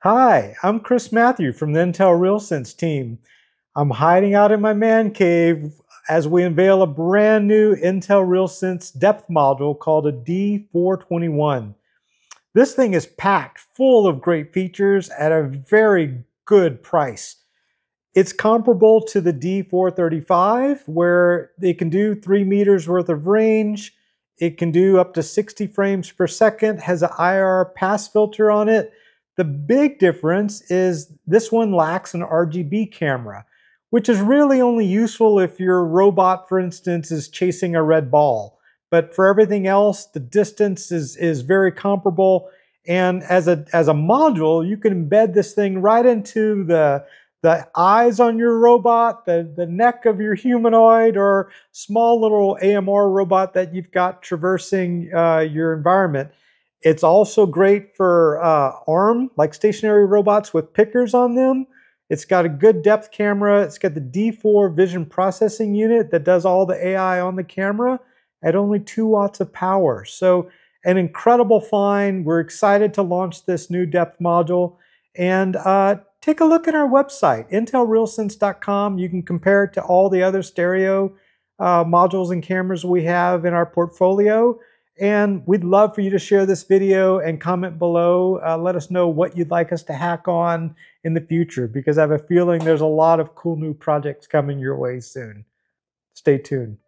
Hi, I'm Chris Matthew from the Intel RealSense team. I'm hiding out in my man cave as we unveil a brand new Intel RealSense depth module called a D421. This thing is packed full of great features at a very good price. It's comparable to the D435, where it can do 3 meters worth of range. It can do up to 60 frames per second, has an IR pass filter on it. The big difference is this one lacks an RGB camera, which is really only useful if your robot, for instance, is chasing a red ball. But for everything else, the distance is very comparable. And as a module, you can embed this thing right into the eyes on your robot, the neck of your humanoid, or small little AMR robot that you've got traversing your environment. It's also great for arm, like stationary robots with pickers on them. It's got a good depth camera. It's got the D4 vision processing unit that does all the AI on the camera at only 2 watts of power. So an incredible find. We're excited to launch this new depth module. And take a look at our website, intelrealsense.com. You can compare it to all the other stereo modules and cameras we have in our portfolio. And we'd love for you to share this video and comment below. Let us know what you'd like us to hack on in the future, because I have a feeling there's a lot of cool new projects coming your way soon. Stay tuned.